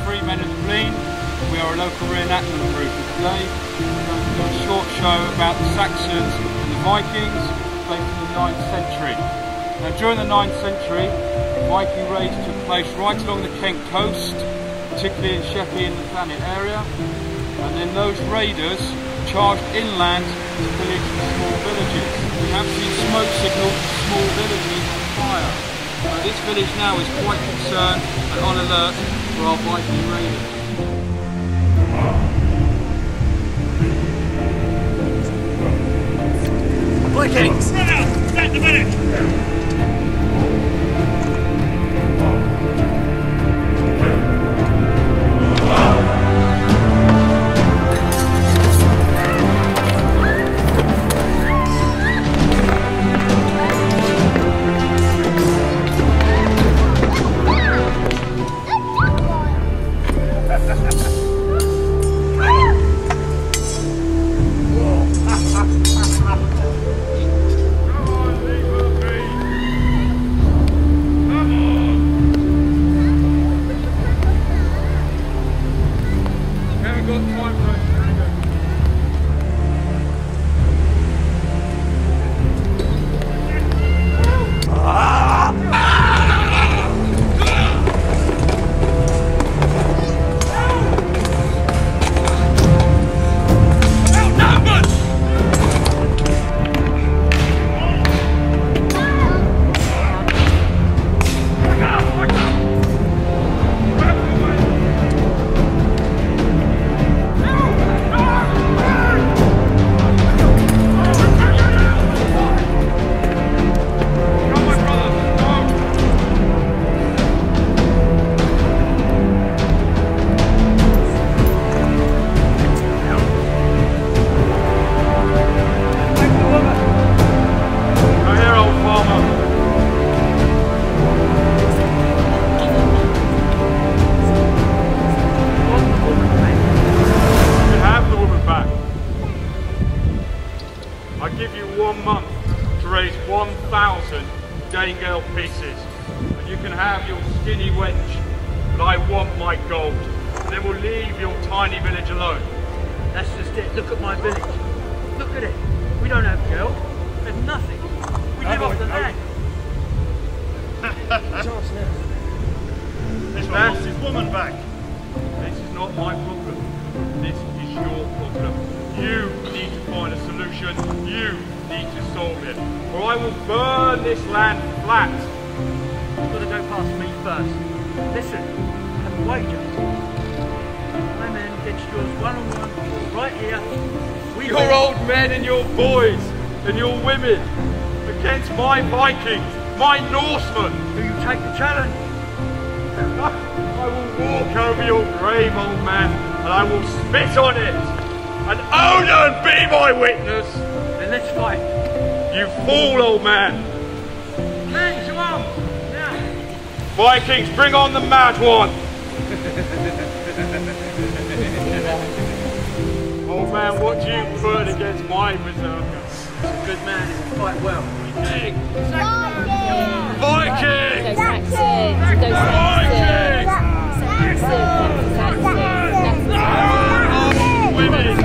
Three Men in the Fleen. We are a local reenactment group, and today we're going to do a short show about the Saxons and the Vikings based in the 9th century. Now during the 9th century, Viking raids took place right along the Kent coast, particularly in Sheppey and the Thanet area, and then those raiders charged inland to pillage the small villages. We have seen smoke signals of small villages on fire. This village now is quite concerned and on alert for our Viking raiders. Vikings! Run out! Attack the village! I give you 1 month to raise 1,000 Danegeld pieces, and you can have your skinny wench, but I want my gold. And then we'll leave your tiny village alone. That's just it. Look at my village. Look at it. We don't have geld. There's nothing. We live off the land. This man wants his woman back. This is not my problem. This is your problem. You need to find a solution. You need to solve it, or I will burn this land flat. You've got to go past me first. Listen, I have a wager. My men against yours one-on-one, right here. Your old men and your boys and your women against my Vikings, my Norsemen. Do you take the challenge? I will walk over your grave, old man, and I will spit on it. And Odin be my witness. Then let's fight. You fool, old man. Men to arms, now. Vikings, bring on the mad one. Old man, what do you put against my berserker? He's a good man and will fight well. Viking! Vikings! Viking! Go Saxons! Go Saxons! Saxons! Women!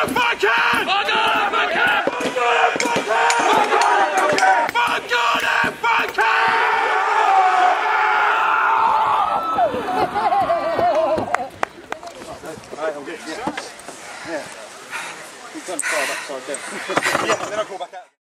Keep going forward, upside down. Yeah, and then I'll go back out.